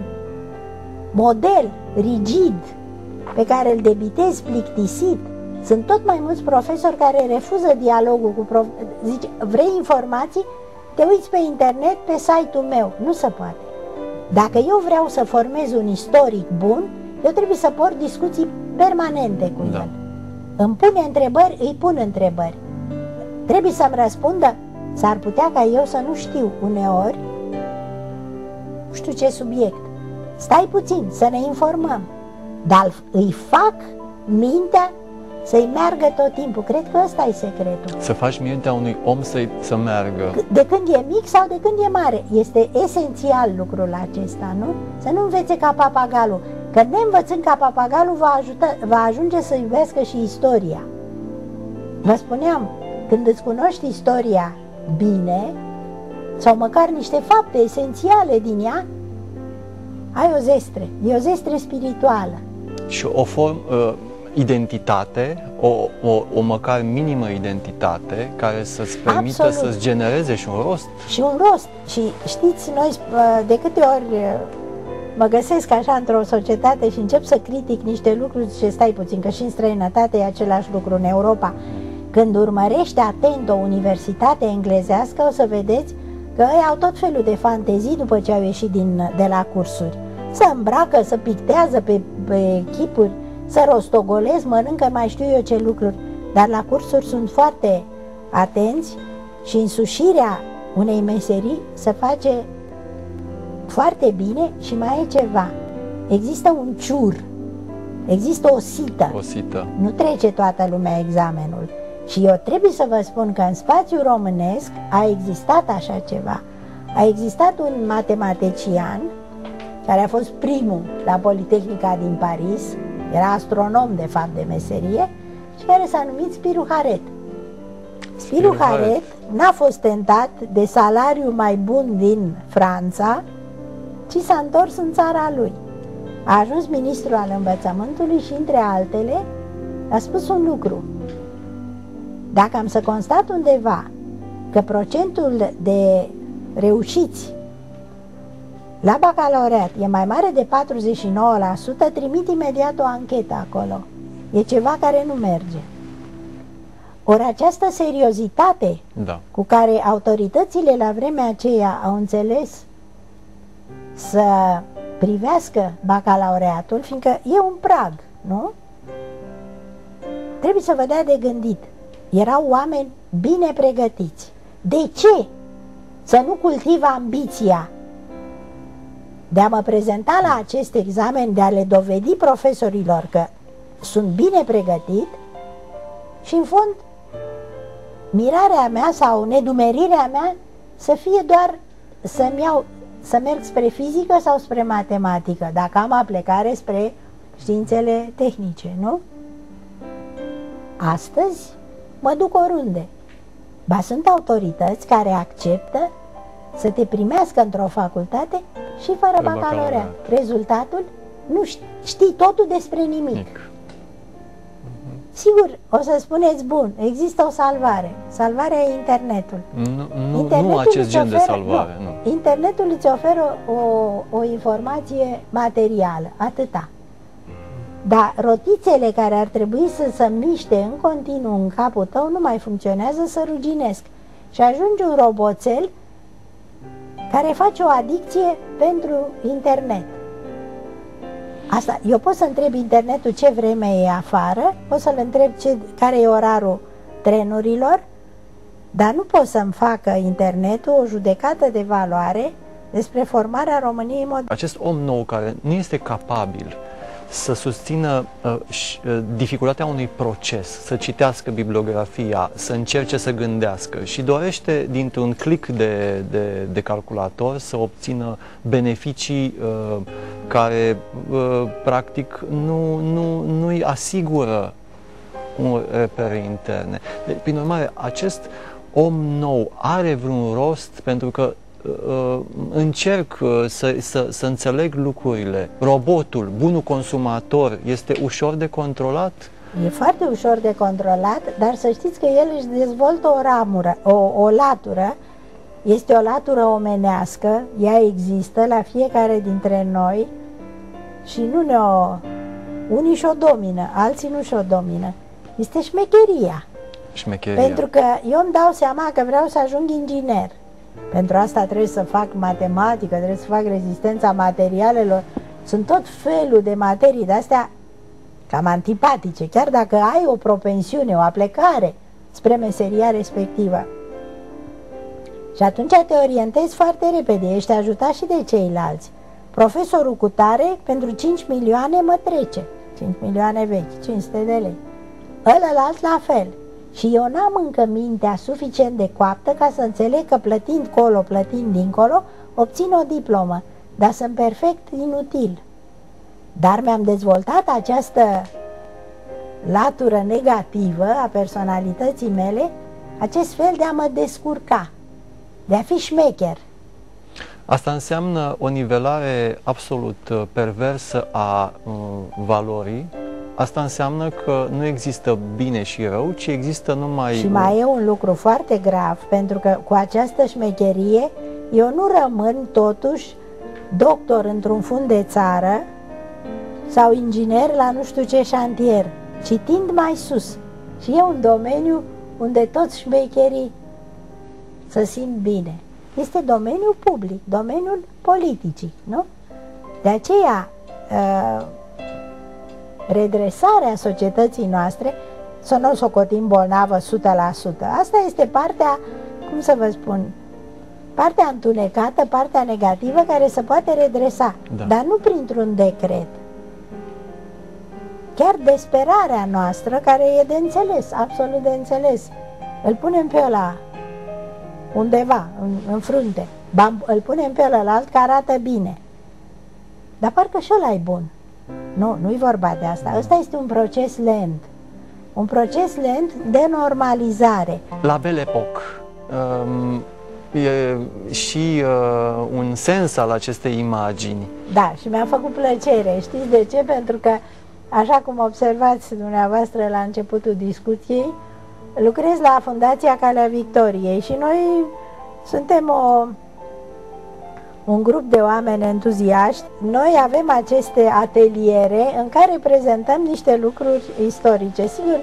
model rigid pe care îl debitezi plictisit, sunt tot mai mulți profesori care refuză dialogul cu prof... Zice, vrei informații? Te uiți pe internet, pe site-ul meu. Nu se poate. Dacă eu vreau să formez un istoric bun, eu trebuie să port discuții permanente cu da. el. Îmi pune întrebări, îi pun întrebări. Trebuie să-mi răspundă. S-ar putea ca eu să nu știu uneori, nu știu ce subiect. Stai puțin, să ne informăm. Dar îi fac mintea să-i meargă tot timpul. Cred că ăsta e secretul. Să faci mintea unui om să, să meargă. De când e mic sau de când e mare. Este esențial lucrul acesta, nu? Să nu învețe ca papagalul. Că neînvățând ca papagalul va, ajuta, va ajunge să iubească și istoria. Vă spuneam, când îți cunoști istoria bine, sau măcar niște fapte esențiale din ea, ai o zestre. E o zestre spirituală. Și o formă... Uh... identitate, o, o, o măcar minimă identitate care să-ți permită Absolut. Să-ți genereze și un rost. Și un rost. Și știți, noi de câte ori mă găsesc așa într-o societate și încep să critic niște lucruri și stai puțin, că și în străinătate e același lucru în Europa. Când urmărește atent o universitate englezească, o să vedeți că ei au tot felul de fantezii după ce au ieșit din, de la cursuri. Să îmbracă, să pictează pe, pe chipuri, să rostogolesc, mănâncă mai știu eu ce lucruri, dar la cursuri sunt foarte atenți și însușirea unei meserii se face foarte bine. Și mai e ceva, există un ciur, există o sită, o sită. Nu trece toată lumea examenul. Și eu trebuie să vă spun că în spațiul românesc a existat așa ceva. A existat un matematician care a fost primul la Politehnica din Paris, era astronom de fapt de meserie, și care s-a numit Spiru Haret. Spiru Haret n-a fost tentat de salariul mai bun din Franța, ci s-a întors în țara lui. A ajuns ministru al învățământului și, între altele, a spus un lucru. Dacă am să constat undeva că procentul de reușiți la bacalaureat e mai mare de patruzeci și nouă la sută, trimit imediat o anchetă acolo. E ceva care nu merge. Ori această seriozitate da. Cu care autoritățile la vremea aceea au înțeles să privească bacalaureatul, fiindcă e un prag, nu? Trebuie să vă dea de gândit. Erau oameni bine pregătiți. De ce să nu cultiv ambiția de a mă prezenta la acest examen, de a le dovedi profesorilor că sunt bine pregătit și, în fond, mirarea mea sau nedumerirea mea să fie doar să-mi iau, să merg spre fizică sau spre matematică, dacă am aplecare spre științele tehnice, nu? Astăzi mă duc oriunde. Ba, sunt autorități care acceptă să te primească într-o facultate și fără bacalaureat. bacalaureat. Rezultatul? Nu știi, știi totul despre nimic. Mic. Sigur, o să spuneți, bun, există o salvare. Salvarea e internetul. Nu, nu, internetul nu acest gen oferă, de salvare. Nu. Nu. Internetul îți oferă o, o informație materială, atâta. Dar rotițele care ar trebui să se miște în continuu în capul tău nu mai funcționează, să ruginesc. Și ajunge un roboțel care face o adicție pentru internet. Asta, eu pot să întreb internetul ce vreme e afară, pot să-l întreb ce, care e orarul trenurilor, dar nu pot să-mi facă internetul o judecată de valoare despre formarea României moderne. Acest om nou care nu este capabil să susțină uh, uh, dificultatea unui proces, să citească bibliografia, să încerce să gândească și dorește dintr-un click de, de, de calculator să obțină beneficii uh, care uh, practic nu, nu, nu îi asigură un repere interne. De, prin urmare, acest om nou are vreun rost pentru că Uh, încerc uh, să, să, să înțeleg lucrurile. Robotul, bunul consumator, este ușor de controlat? E foarte ușor de controlat, dar să știți că el își dezvoltă o ramură, o, o latură. Este o latură omenească, ea există la fiecare dintre noi și nu ne-o... Unii și-o domină, alții nu și-o domină. Este șmecheria. Șmecheria. Pentru că eu îmi dau seama că vreau să ajung inginer. Pentru asta trebuie să fac matematică, trebuie să fac rezistența materialelor. Sunt tot felul de materii de-astea cam antipatice, chiar dacă ai o propensiune, o aplecare spre meseria respectivă. Și atunci te orientezi foarte repede, ești ajutat și de ceilalți. Profesorul cutare pentru cinci milioane mă trece, cinci milioane vechi, cinci sute de lei. Ălălalt la fel. Și eu n-am încă mintea suficient de coaptă ca să înțeleg că plătind colo, plătind dincolo, obțin o diplomă, dar sunt perfect inutil. Dar mi-am dezvoltat această latură negativă a personalității mele, acest fel de a mă descurca, de a fi șmecher. Asta înseamnă o nivelare absolut perversă a uh, valorii. Asta înseamnă că nu există bine și rău, ci există numai... Și mai e un lucru foarte grav, pentru că cu această șmecherie eu nu rămân totuși doctor într-un fund de țară sau inginer la nu știu ce șantier, ci tind mai sus. Și e un domeniu unde toți șmecherii să simt bine. Este domeniul public, domeniul politicii, nu? De aceea, uh, redresarea societății noastre, să nu o socotim bolnavă o sută la sută. Asta este partea, cum să vă spun, partea întunecată, partea negativă care se poate redresa, da. Dar nu printr-un decret. Chiar desperarea noastră, care e de înțeles, absolut de înțeles, îl punem pe ăla undeva, în, în frunte, Bam, îl punem pe ălălalt că arată bine. Dar parcă și ăla e bun. Nu, nu-i vorba de asta. Ăsta este un proces lent. Un proces lent de normalizare. La Belle Époque um, e și uh, un sens al acestei imagini. Da, și mi-a făcut plăcere. Știți de ce? Pentru că, așa cum observați dumneavoastră la începutul discuției, lucrez la Fundația Calea Victoriei și noi suntem o, un grup de oameni entuziaști. Noi avem aceste ateliere în care prezentăm niște lucruri istorice. Sigur,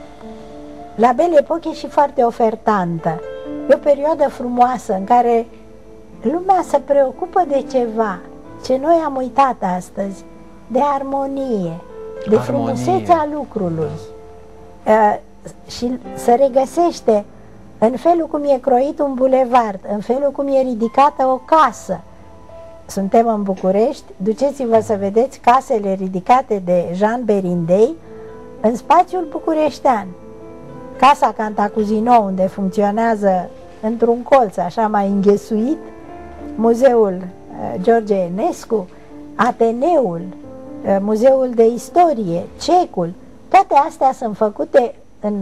la Belle Époque e și foarte ofertantă. E o perioadă frumoasă în care lumea se preocupă de ceva ce noi am uitat astăzi, de armonie, de Armonie. frumusețea lucrului. Uh, și se regăsește în felul cum e croit un bulevard, în felul cum e ridicată o casă. Suntem în București, duceți-vă să vedeți casele ridicate de Jean Berindei în spațiul bucureștean. Casa Cantacuzino, unde funcționează într-un colț așa mai înghesuit, Muzeul uh, George Enescu, Ateneul, uh, Muzeul de Istorie, Cecul, toate astea sunt făcute în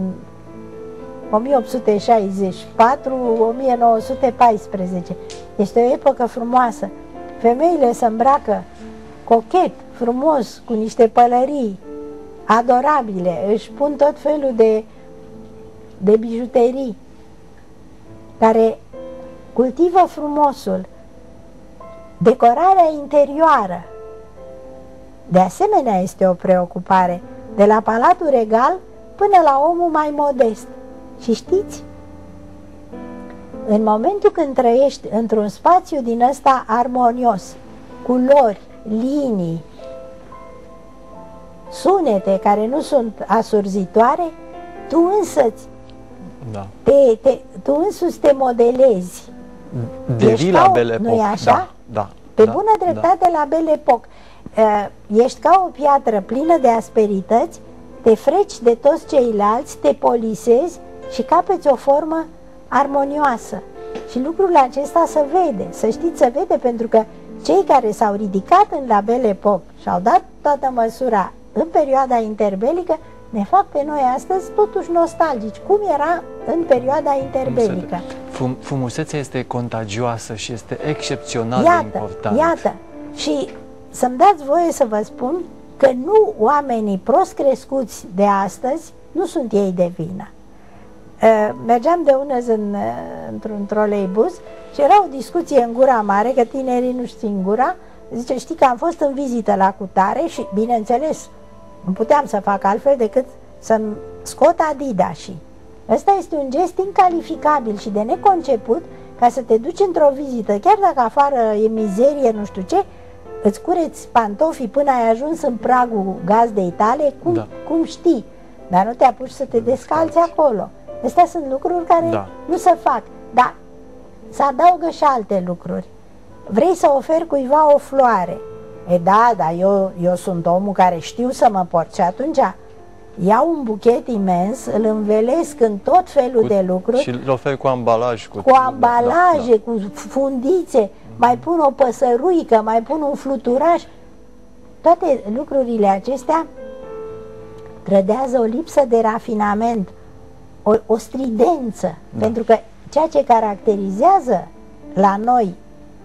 o mie opt sute șaizeci și patru - o mie nouă sute paisprezece. Este o epocă frumoasă. Femeile se îmbracă cochet, frumos, cu niște pălării adorabile, își pun tot felul de, de bijuterii care cultivă frumosul. Decorarea interioară, de asemenea, este o preocupare, de la Palatul Regal până la omul mai modest. Și știți, în momentul când trăiești într-un spațiu din ăsta armonios, culori, linii, sunete care nu sunt asurzitoare, tu însăți da. te, te, tu însuți te modelezi. Devii la Belle Époque. Nu-i așa? Da, da, Pe da, bună dreptate da. La Belle Époque. Uh, ești ca o piatră plină de asperități, te freci de toți ceilalți, te polisezi și capeți o formă armonioasă. Și lucrul acesta se vede, să știți, se vede, pentru că cei care s-au ridicat în la Belle Époque și au dat toată măsura în perioada interbelică, ne fac pe noi astăzi totuși nostalgici, cum era în perioada interbelică. Fum, frumusețea este contagioasă și este excepțional iată, de important. Iată, și să-mi dați voie să vă spun că nu oamenii prost crescuți de astăzi nu sunt ei de vină. Mergeam de ună în, într-un troleibuz și era o discuție în Gura Mare, că tinerii nu știu în Gura. Zice, știi că am fost în vizită la cutare și, bineînțeles, nu puteam să fac altfel decât să-mi scot Adidas-ii. Ăsta este un gest incalificabil și de neconceput, ca să te duci într-o vizită, chiar dacă afară e mizerie, nu știu ce, îți cureți pantofii până ai ajuns în pragul gazdei tale, cum, da. cum știi, dar nu te apuci să te descalți acolo. Astea sunt lucruri care da. nu se fac, dar se adaugă și alte lucruri. Vrei să oferi cuiva o floare. E da, dar eu, eu sunt omul care știu să mă port și atunci iau un buchet imens, îl învelesc în tot felul cu, de lucruri. Și îl ofer cu ambalaj. Cu, cu ambalaje, da, da. cu fundițe, mm-hmm. mai pun o păsăruică, mai pun un fluturaș. Toate lucrurile acestea trădează o lipsă de rafinament, o, o stridență. Da. Pentru că ceea ce caracterizează la noi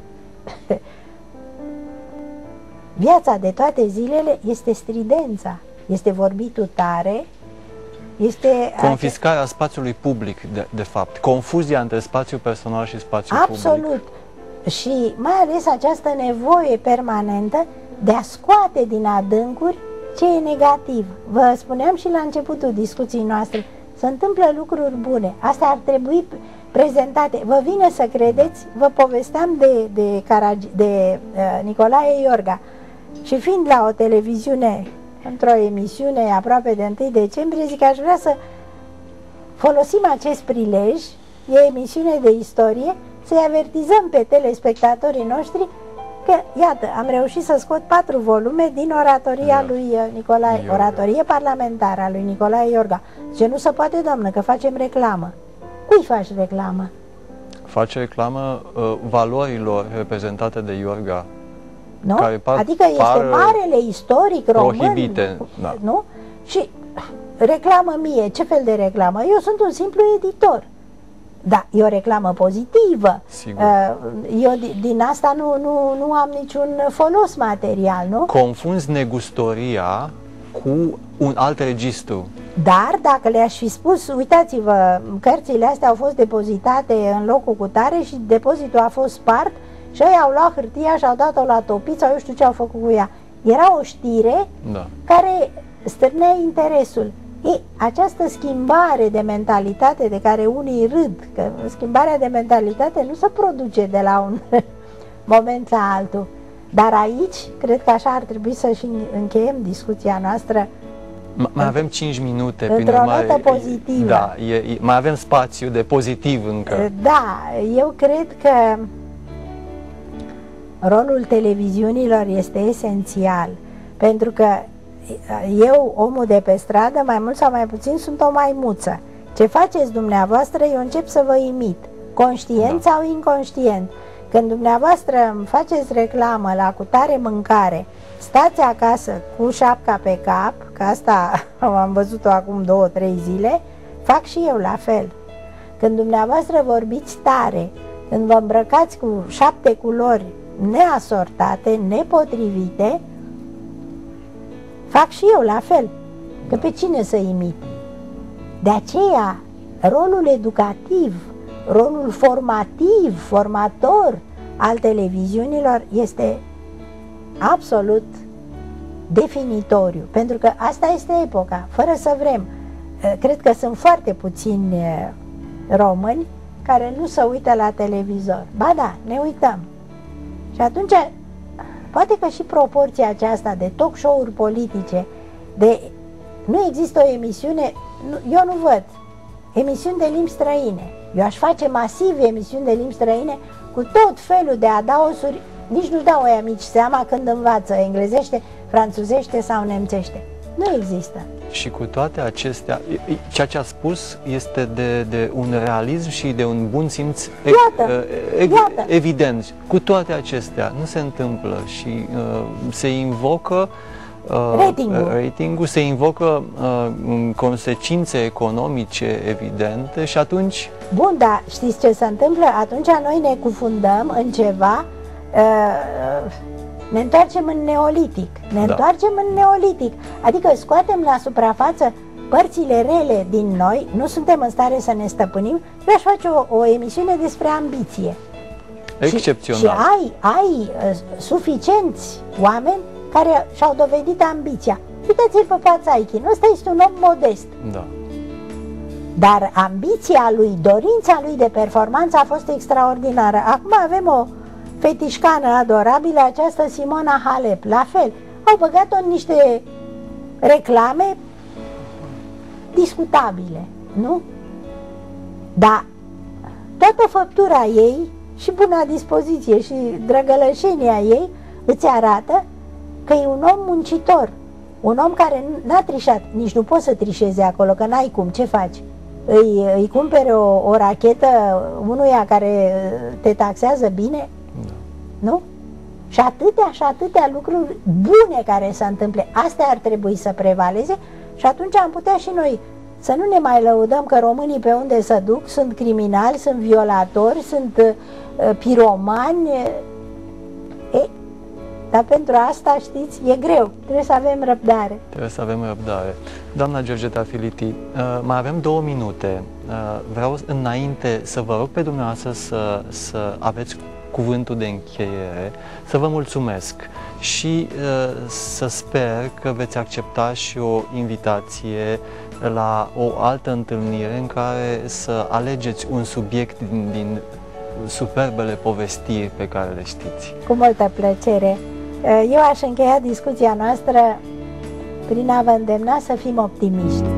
viața de toate zilele este stridența, este vorbitul tare, este confiscarea ace... spațiului public, de, de fapt, confuzia între spațiul personal și spațiul absolut. public. Absolut. Și mai ales această nevoie permanentă de a scoate din adâncuri ce e negativ. Vă spuneam și la începutul discuției noastre, se întâmplă lucruri bune. Astea ar trebui prezentate. Vă vine să credeți, vă povesteam de, de, Caragi, de uh, Nicolae Iorga și fiind la o televiziune, într-o emisiune aproape de întâi decembrie, zic că aș vrea să folosim acest prilej, e emisiune de istorie, să-i avertizăm pe telespectatorii noștri că, iată, am reușit să scot patru volume din oratoria lui Nicolae, Iorga. Oratorie parlamentară a lui Nicolae Iorga. Zice, nu se poate, doamnă, că facem reclamă. Cui faci reclamă? Face reclamă uh, valorilor reprezentate de Iorga. Nu? Care par, adică este par marele istoric român. Prohibite, da. Nu? Și reclamă mie. Ce fel de reclamă? Eu sunt un simplu editor. Da, e o reclamă pozitivă. Sigur. Eu din asta nu, nu, nu am niciun folos material, nu? Confunzi negustoria cu un alt registru. Dar dacă le-aș fi spus, uitați-vă, cărțile astea au fost depozitate în locul cutare și depozitul a fost spart și ei au luat hârtia și au dat-o la topit sau eu știu ce au făcut cu ea. Era o știre da. care stârnea interesul. E, această schimbare de mentalitate de care unii râd, că schimbarea de mentalitate nu se produce de la un moment la altul. Dar aici, cred că așa ar trebui să și încheiem discuția noastră. Mai avem cinci minute. Într-o notă pozitivă. Da, e, e, mai avem spațiu de pozitiv încă. Da, eu cred că rolul televiziunilor este esențial, pentru că eu, omul de pe stradă, mai mult sau mai puțin, sunt o maimuță. Ce faceți dumneavoastră, eu încep să vă imit, conștient da. sau inconștient. Când dumneavoastră îmi faceți reclamă la cutare mâncare, stați acasă cu șapca pe cap, că asta am văzut-o acum două, trei zile, fac și eu la fel. Când dumneavoastră vorbiți tare, când vă îmbrăcați cu șapte culori neasortate, nepotrivite, fac și eu la fel. Că pe cine să imit? De aceea, rolul educativ, rolul formativ, formator al televiziunilor este absolut definitoriu, pentru că asta este epoca, fără să vrem. Cred că sunt foarte puțini români care nu se uită la televizor. Ba da, ne uităm. Și atunci, poate că și proporția aceasta de talk show-uri politice, de nu există o emisiune, nu, eu nu văd emisiuni de limbi străine. Eu aș face masiv emisiuni de limbi străine cu tot felul de adaosuri, nici nu dau oia mici seama când învață englezește, franțuzește sau nemțește. Nu există. Și cu toate acestea, ceea ce a spus este de, de un realism și de un bun simț iată, ev iată. evident. Cu toate acestea nu se întâmplă și uh, se invocă uh, ratingul. ratingul, se invocă uh, consecințe economice evidente și atunci... Bun, dar știți ce se întâmplă? Atunci noi ne cufundăm în ceva uh, Ne întoarcem în neolitic, ne Da. întoarcem în neolitic, adică scoatem la suprafață părțile rele din noi, nu suntem în stare să ne stăpânim. Eu aș face o, o emisiune despre ambiție. Excepțional. Și, și ai, ai uh, suficienți oameni care și-au dovedit ambiția. Uitați-l pe Pațaichin, ăsta este un om modest. Da. Dar ambiția lui, dorința lui de performanță a fost extraordinară. Acum avem o fetișcană adorabilă, această Simona Halep, la fel. Au băgat-o în niște reclame discutabile, nu? Dar toată făptura ei și buna dispoziție și drăgălășenia ei îți arată că e un om muncitor, un om care n-a trișat, nici nu poți să trișezi acolo, că n-ai cum, ce faci? Îi, îi cumpere o, o rachetă unuia care te taxează bine? Da. Nu? Și atâtea și atâtea lucruri bune care se întâmple, astea ar trebui să prevaleze și atunci am putea și noi să nu ne mai lăudăm că românii pe unde se duc sunt criminali, sunt violatori, sunt uh, piromani. E, dar pentru asta, știți, e greu, trebuie să avem răbdare. Trebuie să avem răbdare. Doamna Georgeta Filiti, uh, mai avem două minute. Uh, vreau înainte să vă rog pe dumneavoastră să, să aveți cuvântul de încheiere, să vă mulțumesc și uh, să sper că veți accepta și o invitație la o altă întâlnire în care să alegeți un subiect din, din superbele povestiri pe care le știți. Cu multă plăcere. Eu aș încheia discuția noastră prin a vă îndemna să fim optimiști.